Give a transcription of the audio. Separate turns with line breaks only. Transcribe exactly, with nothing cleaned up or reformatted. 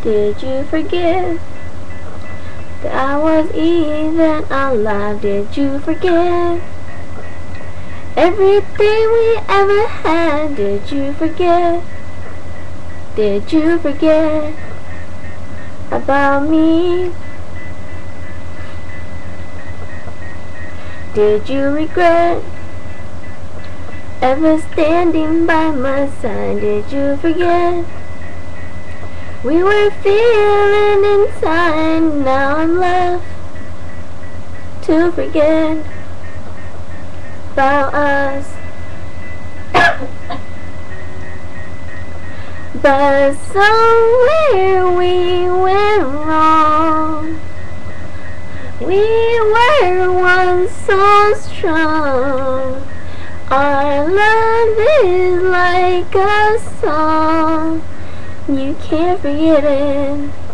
Did you forget that I was even alive? Did you forget everything we ever had? Did you forget? Did you forget about me? Did you regret ever standing by my side? Did you forget we were feeling inside? Now I'm left to forget about us. But somewhere we went wrong. We were once so strong. Our love is like a song. You can't forget it.